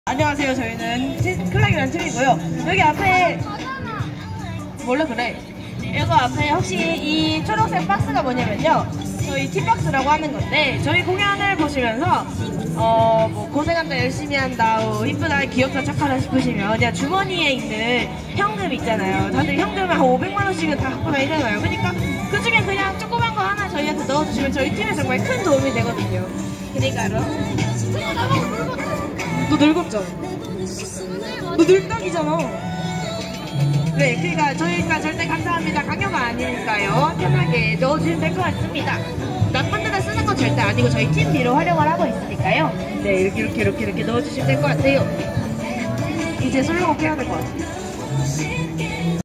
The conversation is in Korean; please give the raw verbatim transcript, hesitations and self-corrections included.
안녕하세요. 저희는 클락이라는 팀이고요. 여기 앞에 원래 그래. 이거 앞에 혹시 이 초록색 박스가 뭐냐면요, 저희 팀박스라고 하는 건데, 저희 공연을 보시면서 어 뭐 고생한다, 열심히 한다, 어, 이쁘다, 귀엽다, 착하다 싶으시면 그냥 주머니에 있는 현금 있잖아요. 다들 현금을 한 오백만 원씩은 다 갖고 다니잖아요. 그러니까 그 중에 그냥 조그만 거 하나 저희한테 넣어주시면 저희 팀에 정말 큰 도움이 되거든요. 그러니까요. 너 늙었잖아. 너 늙딱이잖아. 네, 그러니까 저희가 절대 감사합니다 강요가 아니니까요. 편하게 넣어주시면 될 것 같습니다. 나쁜 데다 쓰는 건 절대 아니고 저희 팀 뒤로 활용을 하고 있으니까요. 네, 이렇게 이렇게 이렇게 이렇게 넣어주시면 될 것 같아요. 이제 솔로곡 해야 될 것 같아요.